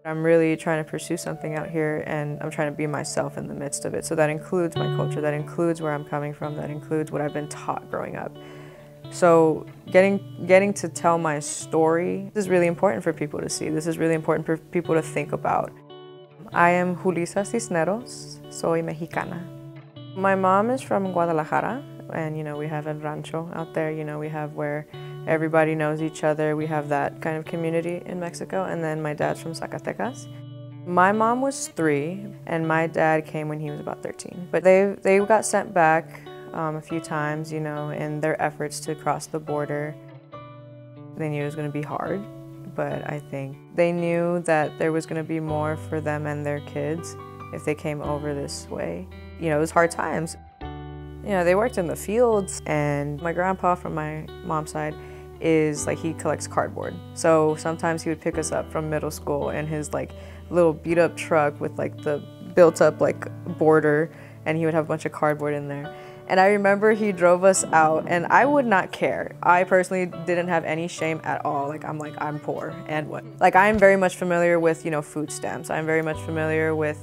I'm really trying to pursue something out here, and I'm trying to be myself in the midst of it. So that includes my culture, that includes where I'm coming from, that includes what I've been taught growing up. So getting to tell my story is really important for people to see. This is really important for people to think about. I am Julissa Cisneros, soy Mexicana. My mom is from Guadalajara, and we have El Rancho out there. We have where everybody knows each other. We have that kind of community in Mexico. And then my dad's from Zacatecas. My mom was 3, and my dad came when he was about 13. But they got sent back a few times, in their efforts to cross the border. They knew it was going to be hard, but I think they knew that there was going to be more for them and their kids if they came over this way. It was hard times. They worked in the fields, and my grandpa from my mom's side he collects cardboard. So sometimes he would pick us up from middle school in his little beat up truck with the built up border, and he would have a bunch of cardboard in there. And I remember he drove us out, and I would not care. I personally didn't have any shame at all. I'm poor, and what? I'm very much familiar with, food stamps. I'm very much familiar with,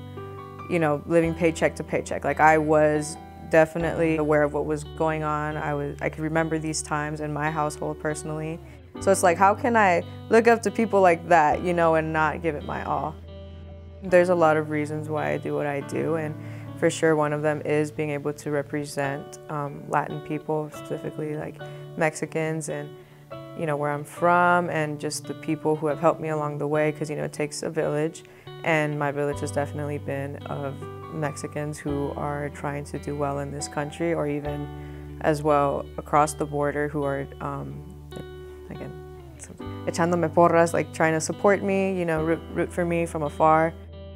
living paycheck to paycheck. I was definitely aware of what was going on. I could remember these times in my household personally. So it's how can I look up to people like that, and not give it my all? There's a lot of reasons why I do what I do, and for sure one of them is being able to represent Latin people, specifically Mexicans, and where I'm from, and just the people who have helped me along the way, because it takes a village, and my village has definitely been of Mexicans who are trying to do well in this country, or even as well across the border, who are again echándome porras, trying to support me, root for me from afar.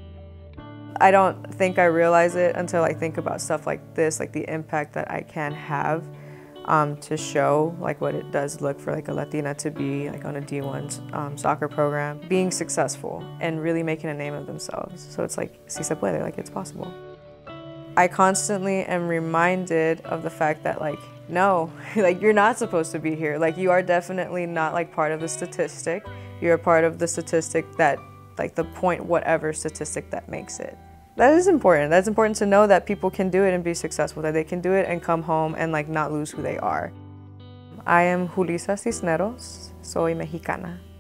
I don't think I realize it until I think about stuff like this, the impact that I can have to show what it does look for a Latina to be on a D1 soccer program, being successful and really making a name of themselves. So it's si se puede, it's possible. I constantly am reminded of the fact that no, you're not supposed to be here. You are definitely not part of the statistic. You're a part of the statistic that the point whatever statistic that makes it. That is important. That's important to know that people can do it and be successful, that they can do it and come home and not lose who they are. I am Julissa Cisneros, soy Mexicana.